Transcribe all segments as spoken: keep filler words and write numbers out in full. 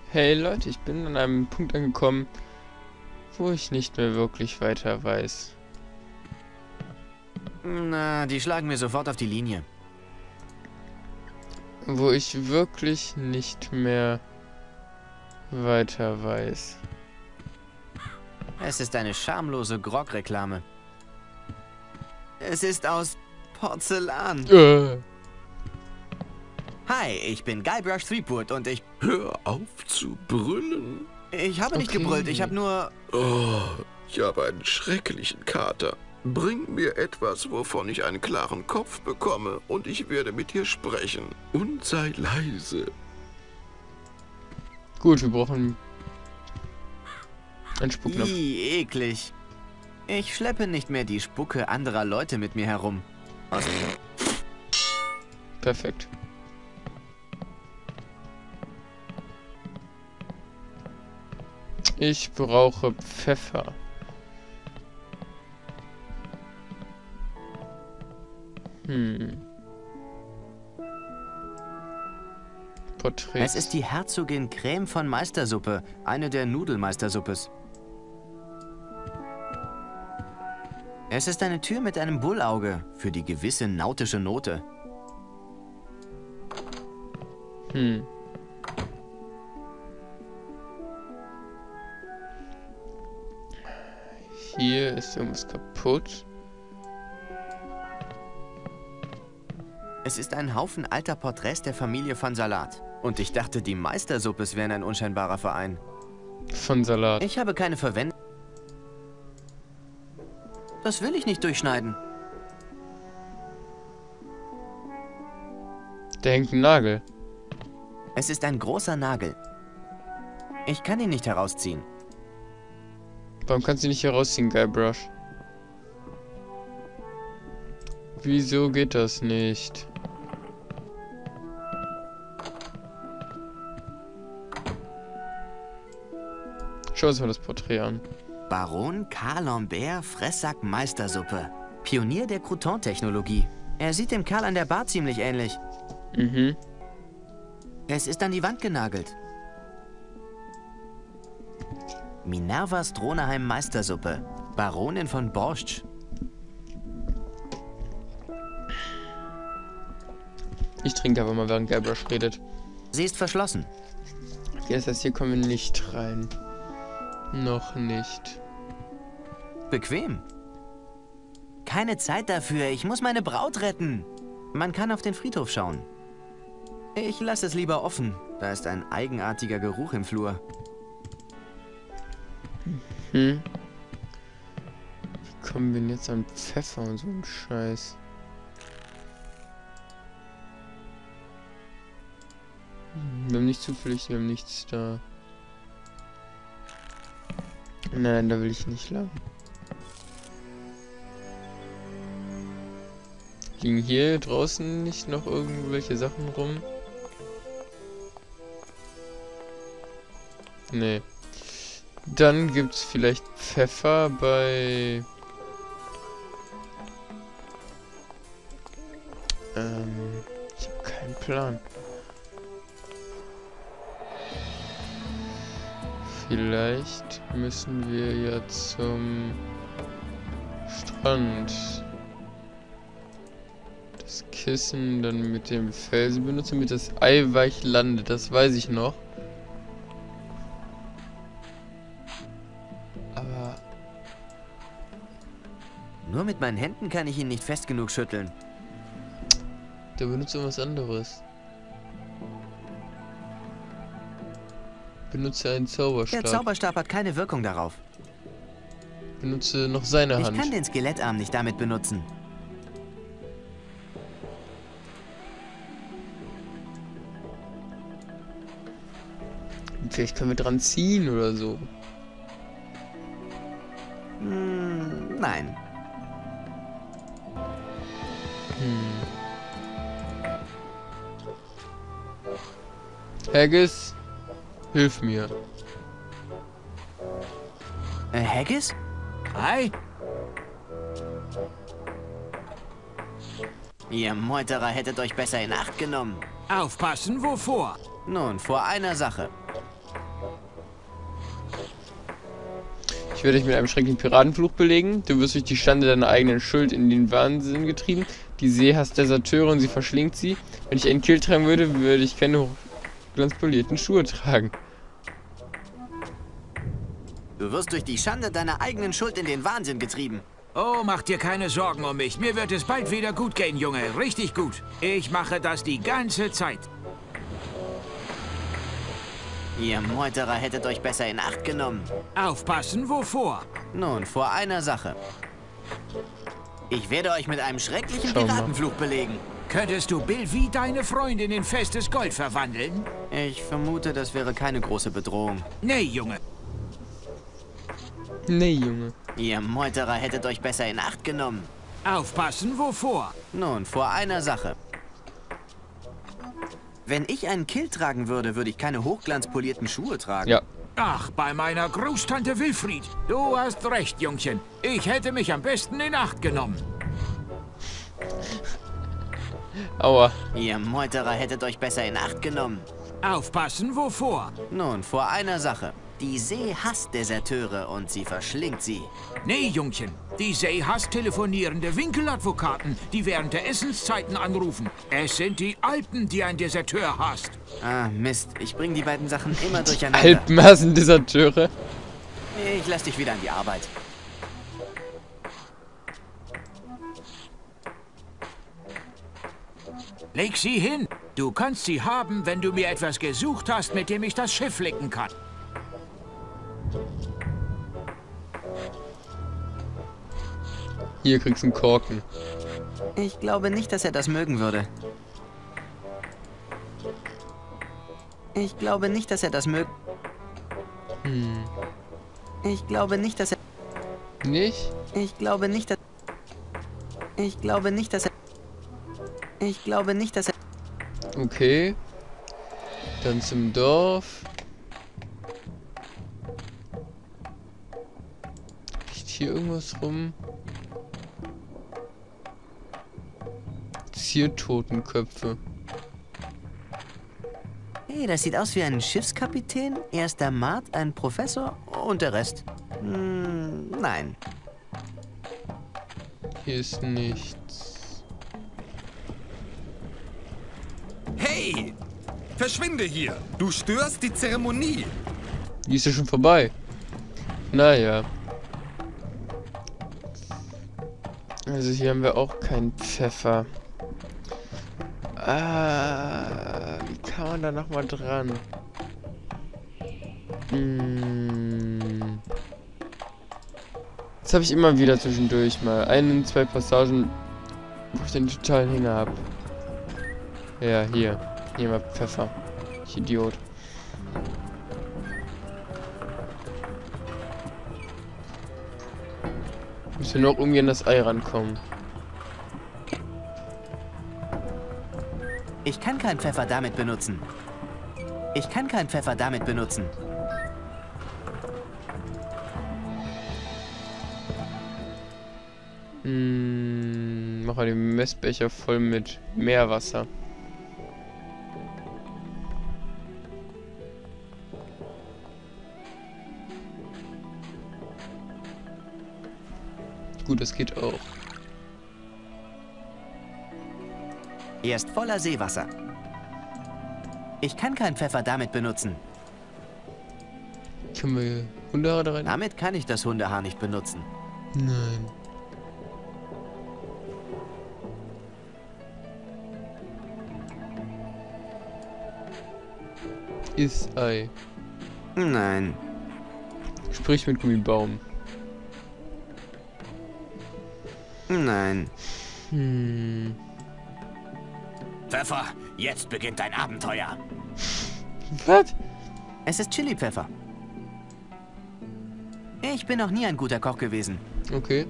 Hey Leute, ich bin an einem Punkt angekommen, wo ich nicht mehr wirklich weiter weiß. Na, die schlagen mir sofort auf die Linie. Wo ich wirklich nicht mehr weiter weiß. Es ist eine schamlose Grog-Reklame. Es ist aus Porzellan. Äh. Hi, ich bin Guybrush Threepwood und ich... Hör auf zu brüllen. Ich habe nicht Okay. gebrüllt, ich habe nur... Oh, ich habe einen schrecklichen Kater. Bring mir etwas, wovon ich einen klaren Kopf bekomme, und ich werde mit dir sprechen. Und sei leise. Gut, wir brauchen einen Spucknapf. Ih, eklig. Ich schleppe nicht mehr die Spucke anderer Leute mit mir herum. Aus Perfekt. Ich brauche Pfeffer. Hm. Porträt. Es ist die Herzogin Creme von Meistersuppe, eine der Nudelmeistersuppes. Es ist eine Tür mit einem Bullauge für die gewisse nautische Note. Hm. Hier ist irgendwas kaputt. Es ist ein Haufen alter Porträts der Familie von Salat. Und ich dachte, die Meistersuppes wären ein unscheinbarer Verein. Von Salat. Ich habe keine Verwendung. Das will ich nicht durchschneiden. Da hängt ein Nagel. Es ist ein großer Nagel. Ich kann ihn nicht herausziehen. Warum kannst du ihn nicht herausziehen, Guybrush? Wieso geht das nicht? Schau uns mal das Porträt an. Baron Karl Lambert Fressack Meistersuppe. Pionier der Crouton-Technologie. Er sieht dem Kerl an der Bar ziemlich ähnlich. Mhm. Es ist an die Wand genagelt. Minerva Stroneheim Meistersuppe. Baronin von Borscht. Ich trinke aber mal, während Guybrush redet. Sie ist verschlossen. Okay, das heißt, hier kommen wir nicht rein. Noch nicht. Bequem. Keine Zeit dafür. Ich muss meine Braut retten. Man kann auf den Friedhof schauen. Ich lasse es lieber offen. Da ist ein eigenartiger Geruch im Flur. Hm. Wie kommen wir denn jetzt an Pfeffer und so einen Scheiß? Wir haben nicht zufällig, wir haben nichts da. Nein, da will ich nicht lang. Liegen hier draußen nicht noch irgendwelche Sachen rum? Nee. Dann gibt's vielleicht Pfeffer bei... Ähm, ich habe keinen Plan. Vielleicht müssen wir ja zum Strand. Das Kissen dann mit dem Felsen benutzen, damit das Ei weich landet. Das weiß ich noch. Aber Nur mit meinen Händen kann ich ihn nicht fest genug schütteln. der benutzt irgendwas anderes. Benutze einen Der Zauberstab. Zauberstab hat keine Wirkung darauf. Benutze noch seine Ich Hand. kann den Skelettarm nicht damit benutzen. Vielleicht können wir dran ziehen oder so. Hm, nein. Hm. Haggis, hilf mir. Äh, Haggis? Hi, Ihr Meuterer hättet euch besser in Acht genommen. aufpassen, wovor? Nun, vor einer Sache. Ich werde dich mit einem schrecklichen Piratenfluch belegen. Du wirst durch die Schande deiner eigenen Schuld in den Wahnsinn getrieben. Die See hasst Deserteure und sie verschlingt sie. Wenn ich einen Kill tragen würde, würde ich keine hochglanzpolierten Schuhe tragen. Du wirst durch die Schande deiner eigenen Schuld in den Wahnsinn getrieben. Oh, mach dir keine Sorgen um mich. Mir wird es bald wieder gut gehen, Junge. Richtig gut. Ich mache das die ganze Zeit. Ihr Meuterer hättet euch besser in Acht genommen. Aufpassen, wovor? Nun, vor einer Sache. Ich werde euch mit einem schrecklichen Schau mal. Piratenfluch belegen. Könntest du Bill wie deine Freundin in festes Gold verwandeln? Ich vermute, das wäre keine große Bedrohung. Nee, Junge. Nee, Junge. Ihr Meuterer hättet euch besser in Acht genommen. Aufpassen, wovor? Nun, vor einer Sache. Wenn ich einen Kill tragen würde, würde ich keine hochglanzpolierten Schuhe tragen. Ja. Ach, bei meiner Großtante Wilfried. Du hast recht, Jungchen. Ich hätte mich am besten in Acht genommen. Aua. Ihr Meuterer hättet euch besser in Acht genommen. Aufpassen, wovor? Nun, vor einer Sache. Die See hasst Deserteure und sie verschlingt sie. Nee, Jungchen. Die See hasst telefonierende Winkeladvokaten, die während der Essenszeiten anrufen. Es sind die Alpen, die ein Deserteur hasst. Ah, Mist. Ich bringe die beiden Sachen immer durcheinander. Alpenmassen-Deserteure. Ich lass dich wieder an die Arbeit. Leg sie hin. Du kannst sie haben, wenn du mir etwas gesucht hast, mit dem ich das Schiff lecken kann. Hier kriegst du einen Korken. Ich glaube nicht, dass er das mögen würde. Ich glaube nicht, dass er das mögen... Hm. Ich glaube nicht, dass er... Nicht? Ich glaube nicht, dass... Ich glaube nicht, dass er... Ich glaube nicht, dass er... Okay. Dann zum Dorf. Liegt hier irgendwas rum? Ziertotenköpfe. Hey, das sieht aus wie ein Schiffskapitän, erster Mart, ein Professor und der Rest. Hm, nein. Hier ist nichts. Hey! Verschwinde hier! Du störst die Zeremonie! Die ist ja schon vorbei. Naja. Also hier haben wir auch keinen Pfeffer. Ah, wie kann man da nochmal dran? Hm. Das habe ich immer wieder zwischendurch mal. Ein, zwei Passagen, wo ich den totalen Hänger habe. Ja, hier. Hier mal Pfeffer. Ich Idiot. Müssen wir noch irgendwie an das Ei rankommen. Ich kann keinen Pfeffer damit benutzen. Ich kann keinen Pfeffer damit benutzen. Hm, mach mal den Messbecher voll mit Meerwasser. Gut, das geht auch. Er ist voller Seewasser. Ich kann keinen Pfeffer damit benutzen. Können wir Hundehaar da rein? Damit kann ich das Hundehaar nicht benutzen. Nein. Ist Ei. Nein. Sprich mit Gummibaum. Nein. Hm. Pfeffer, jetzt beginnt dein Abenteuer. Was? Es ist Chili-Pfeffer. Ich bin noch nie ein guter Koch gewesen. Okay.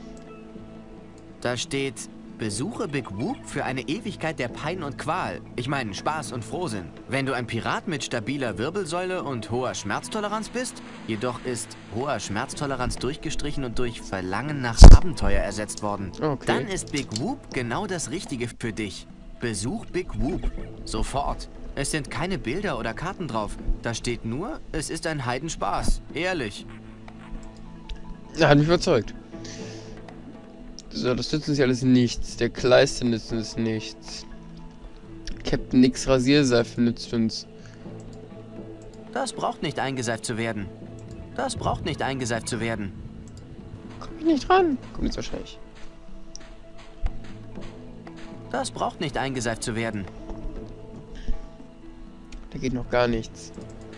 Da steht, besuche Big Whoop für eine Ewigkeit der Pein und Qual. Ich meine, Spaß und Frohsinn. Wenn du ein Pirat mit stabiler Wirbelsäule und hoher Schmerztoleranz bist, jedoch ist hoher Schmerztoleranz durchgestrichen und durch Verlangen nach Abenteuer ersetzt worden. Okay. Dann ist Big Whoop genau das Richtige für dich. Besuch Big Whoop. Sofort. Es sind keine Bilder oder Karten drauf. Da steht nur, es ist ein Heidenspaß. Ehrlich. Er hat mich überzeugt. So, das nützt uns ja alles nichts. Der Kleister nützt uns nichts. Captain Nix Rasierseife nützt uns. Das braucht nicht eingeseift zu werden. Das braucht nicht eingeseift zu werden. Komm ich nicht dran. Kommt jetzt wahrscheinlich. Das braucht nicht eingeseift zu werden. Da geht noch gar nichts.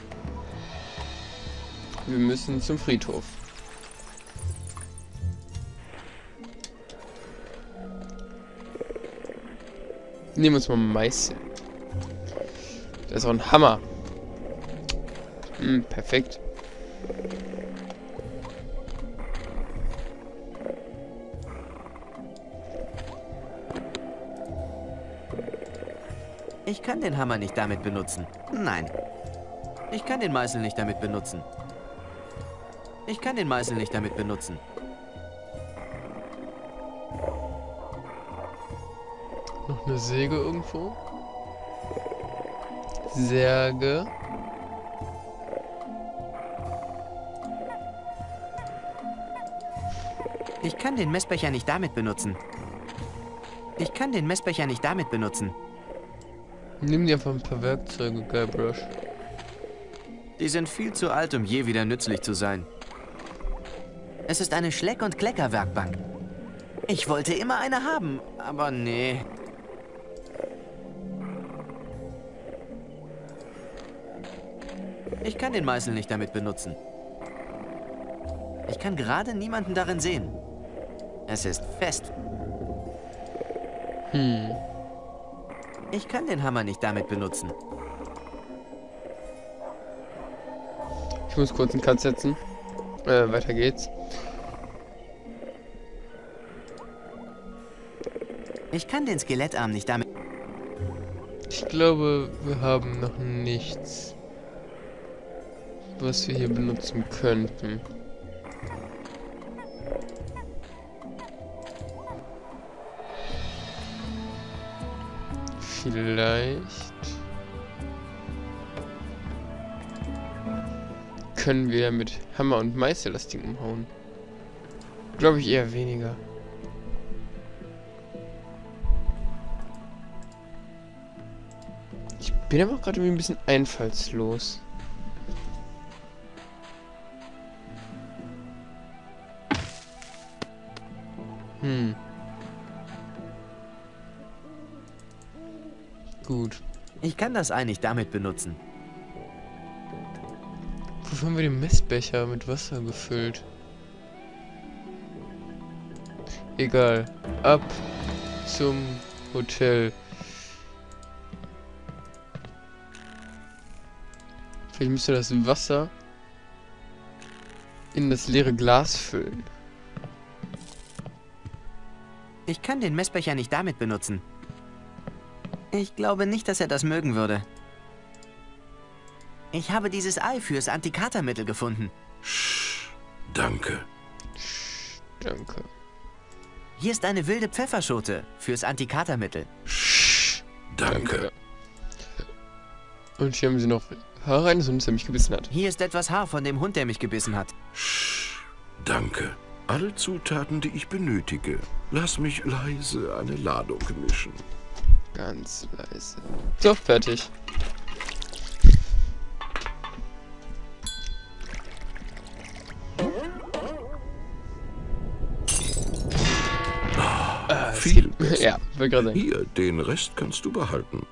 Wir müssen zum Friedhof. Nehmen wir uns mal Meißel. Da ist auch ein Hammer. Hm, perfekt. Ich kann den Hammer nicht damit benutzen. Nein. Ich kann den Meißel nicht damit benutzen. Ich kann den Meißel nicht damit benutzen. Noch eine Säge irgendwo? Särge. Ich kann den Messbecher nicht damit benutzen. Ich kann den Messbecher nicht damit benutzen. Nimm dir einfach ein paar Werkzeuge, Guybrush. Die sind viel zu alt, um je wieder nützlich zu sein. Es ist eine Schleck- und Klecker-Werkbank. Ich wollte immer eine haben, aber nee. Ich kann den Meißel nicht damit benutzen. Ich kann gerade niemanden darin sehen. Es ist fest. Hm. Ich kann den Hammer nicht damit benutzen. Ich muss kurz einen Cut setzen. Äh, weiter geht's. Ich kann den Skelettarm nicht damit... Ich glaube, wir haben noch nichts, was wir hier benutzen könnten. Vielleicht können wir mit Hammer und Meißel das Ding umhauen. Glaube ich eher weniger. Ich bin aber gerade irgendwie ein bisschen einfallslos. Hm. Gut. Ich kann das Ei nicht damit benutzen. Wofür haben wir den Messbecher mit Wasser gefüllt? Egal. Ab zum Hotel. Vielleicht müsste das Wasser in das leere Glas füllen. Ich kann den Messbecher nicht damit benutzen. Ich glaube nicht, dass er das mögen würde. Ich habe dieses Ei fürs Antikatermittel gefunden. Sch, danke. Danke. Hier ist eine wilde Pfefferschote fürs Antikatermittel. Sch, danke. Und hier haben sie noch Haare eines Hundes, der mich gebissen hat. Hier ist etwas Haar von dem Hund, der mich gebissen hat. Sch, danke. Alle Zutaten, die ich benötige. Lass mich leise eine Ladung mischen. Ganz leise. So, fertig. Ah, Viel besser. Ja, wollte gerade sagen. Hier, den Rest kannst du behalten.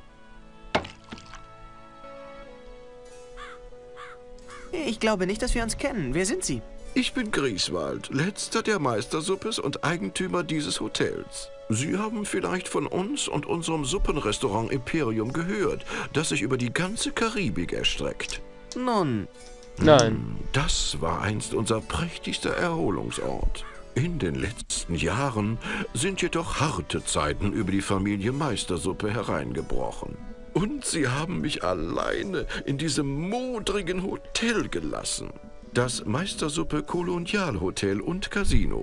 Ich glaube nicht, dass wir uns kennen. Wer sind Sie? Ich bin Grieswald, letzter der Meistersuppes und Eigentümer dieses Hotels. Sie haben vielleicht von uns und unserem Suppenrestaurant Imperium gehört, das sich über die ganze Karibik erstreckt. Nun, Nein. Das war einst unser prächtigster Erholungsort. In den letzten Jahren sind jedoch harte Zeiten über die Familie Meistersuppe hereingebrochen. Und sie haben mich alleine in diesem modrigen Hotel gelassen. Das Meistersuppe Kolonialhotel und Casino.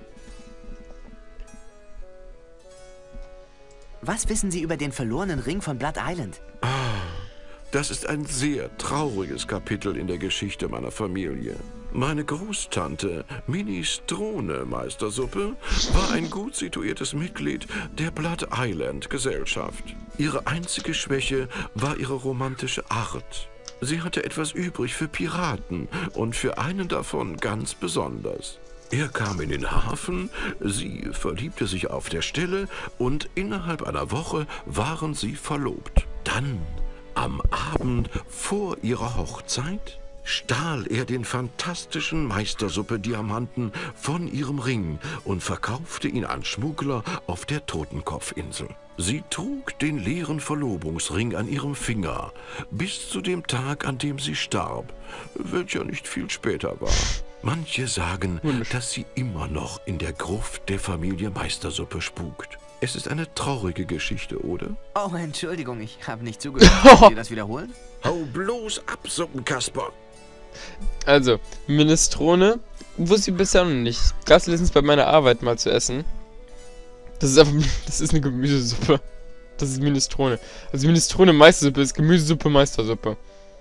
was wissen Sie über den verlorenen Ring von Blood Island? Das ist ein sehr trauriges Kapitel in der Geschichte meiner Familie. Meine Großtante Minestrone Meistersuppe war ein gut situiertes Mitglied der Blood Island Gesellschaft. Ihre einzige Schwäche war ihre romantische Art. Sie hatte etwas übrig für Piraten und für einen davon ganz besonders. Er kam in den Hafen, sie verliebte sich auf der Stelle und innerhalb einer Woche waren sie verlobt. Dann, am Abend vor ihrer Hochzeit, stahl er den fantastischen Meistersuppe-Diamanten von ihrem Ring und verkaufte ihn an Schmuggler auf der Totenkopfinsel. Sie trug den leeren Verlobungsring an ihrem Finger, bis zu dem Tag, an dem sie starb, welcher nicht viel später war. Manche sagen, dass sie immer noch in der Gruft der Familie Meistersuppe spukt. Es ist eine traurige Geschichte, oder? Oh, Entschuldigung, ich habe nicht zugehört. Kannst du das wiederholen? Hau bloß ab, Suppenkasper! Also, Minestrone wusste ich bisher noch nicht. Gab es letztens bei meiner Arbeit mal zu essen. Das ist einfach, das ist eine Gemüsesuppe. Das ist Minestrone. Also Minestrone Meistersuppe ist Gemüsesuppe Meistersuppe.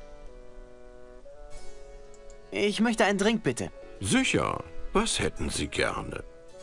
Ich möchte einen Drink, bitte. Sicher. Was hätten Sie gerne?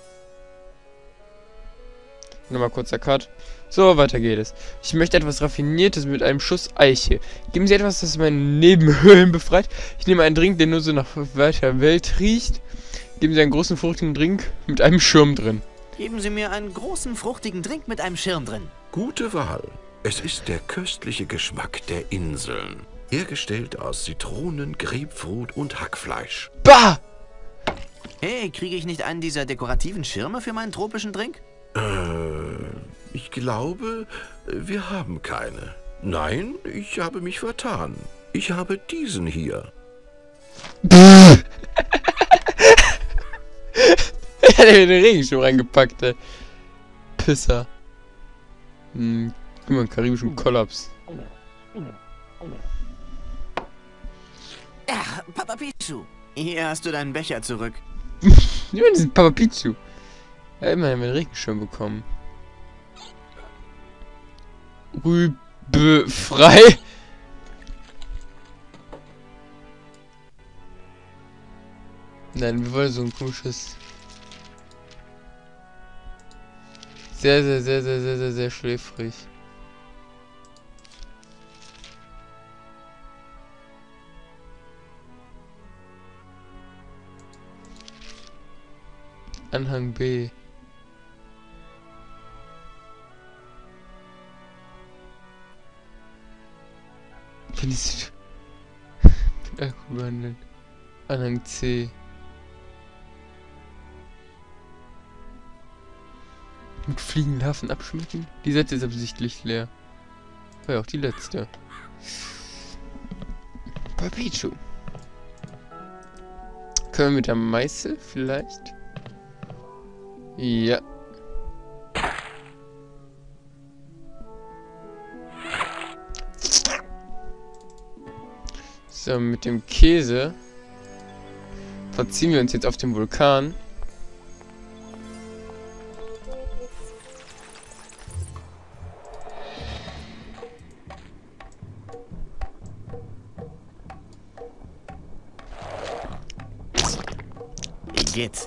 Nochmal kurzer Cut. So, weiter geht es. Ich möchte etwas Raffiniertes mit einem Schuss Eiche. Geben Sie etwas, das meine Nebenhöhlen befreit. Ich nehme einen Drink, der nur so nach weiter Welt riecht. Geben Sie einen großen, fruchtigen Drink mit einem Schirm drin. Geben Sie mir einen großen, fruchtigen Drink mit einem Schirm drin. Gute Wahl. Es ist der köstliche Geschmack der Inseln. Hergestellt aus Zitronen, Grapefruit und Hackfleisch. Bah! Hey, kriege ich nicht einen dieser dekorativen Schirme für meinen tropischen Drink? Äh, ich glaube, wir haben keine. Nein, ich habe mich vertan. Ich habe diesen hier. Er hat mir den Regenschirm reingepackt, ey. Pisser. Hm, guck mal, einen karibischen Kollaps. Ja, Papa Pichu. Hier hast du deinen Becher zurück. Nimm mal diesen Papa Pichu. Er hat immerhin einen Regenschirm bekommen. Rübe frei. Nein, wir wollen so ein komisches... Sehr, sehr, sehr, sehr, sehr, sehr, sehr schläfrig. Anhang B. Wenn ich mit Alkohol behandeln. Anhang C. Mit fliegenden Larven abschmecken? Die Seite ist absichtlich leer. War ja auch die letzte. Papichu. Können wir mit der Meißel vielleicht? Ja. So, mit dem Käse verziehen wir uns jetzt auf den Vulkan. Wie geht's?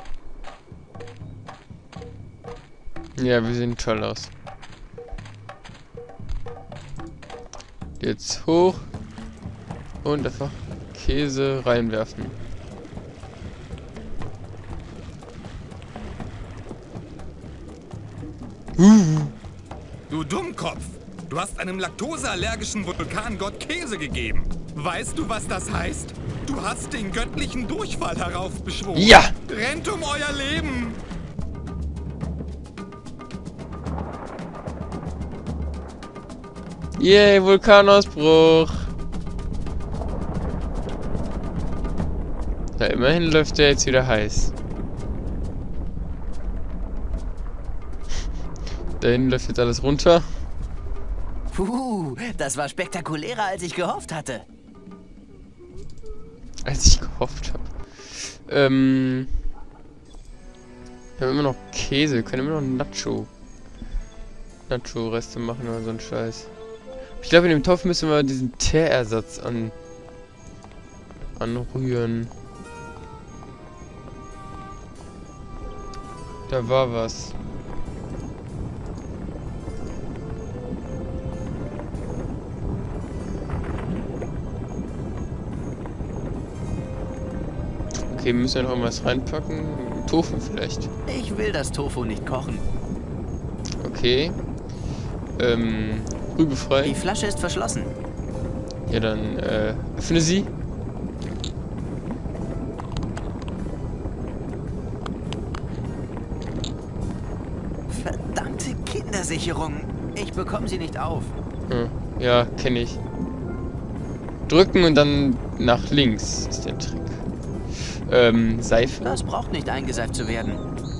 Ja, wir sehen toll aus. Jetzt hoch und einfach Käse reinwerfen. Uh. Du Dummkopf! Du hast einem laktoseallergischen Vulkangott Käse gegeben. Weißt du, was das heißt? Du hast den göttlichen Durchfall heraufbeschworen. Ja! Rennt um euer Leben! Yay, Vulkanausbruch! Na, immerhin läuft der jetzt wieder heiß. Da hinten läuft jetzt alles runter. Puh, das war spektakulärer, als ich gehofft hatte. Als ich gehofft habe. Ähm. Wir haben immer noch Käse, wir können immer noch Nacho. Nacho-Reste machen oder so ein Scheiß. Ich glaube, in dem Topf müssen wir diesen Teerersatz an anrühren. Da war was. Okay, müssen wir noch irgendwas reinpacken? Tofu vielleicht. Ich will das Tofu nicht kochen. Okay. Ähm, Rübe frei. Die Flasche ist verschlossen. Ja, dann, äh, öffne sie. Verdammte Kindersicherung. Ich bekomme sie nicht auf. Hm. Ja, kenne ich. Drücken und dann nach links ist der Trick. Ähm, Seife. Das braucht nicht eingeseift zu werden.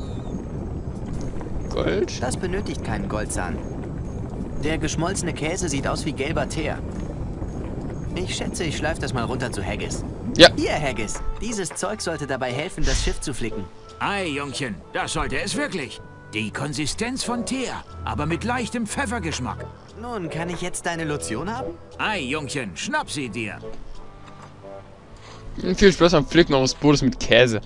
Gold. Das benötigt keinen Goldzahn. Der geschmolzene Käse sieht aus wie gelber Teer. Ich schätze, ich schleife das mal runter zu Haggis. Ja. Hier, Haggis. Dieses Zeug sollte dabei helfen, das Schiff zu flicken. Ei, Jungchen, das sollte es wirklich. Die Konsistenz von Teer, aber mit leichtem Pfeffergeschmack. Nun, kann ich jetzt deine Lotion haben? Ei, Jungchen, schnapp sie dir. Viel Spaß am Flicken eures Bootes mit Käse.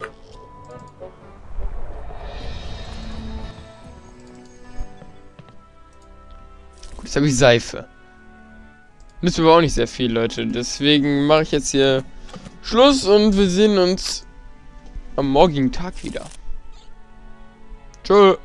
Gut, jetzt habe ich Seife. Nützt aber auch nicht sehr viel, Leute. Deswegen mache ich jetzt hier Schluss und wir sehen uns am morgigen Tag wieder. Tschö.